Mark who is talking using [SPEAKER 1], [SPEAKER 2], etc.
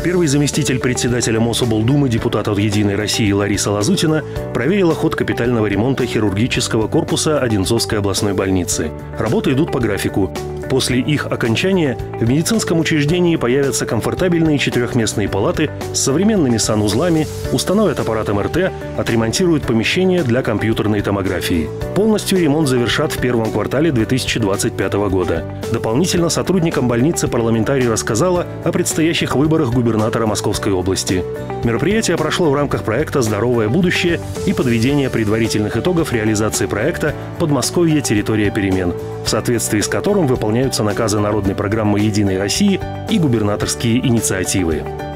[SPEAKER 1] Первый заместитель председателя Мособлдумы, депутат от «Единой России» Лариса Лазутина проверила ход капитального ремонта хирургического корпуса Одинцовской областной больницы. Работы идут по графику. После их окончания в медицинском учреждении появятся комфортабельные четырехместные палаты с современными санузлами, установят аппарат МРТ, отремонтируют помещения для компьютерной томографии. Полностью ремонт завершат в первом квартале 2025 года. Дополнительно сотрудникам больницы парламентарий рассказала о предстоящих выборах губернатора Московской области. Мероприятие прошло в рамках проекта «Здоровое будущее» и подведения предварительных итогов реализации проекта «Подмосковье. Территория перемен», в соответствии с которым выполняются наказы народной программы «Единой России» и губернаторские инициативы.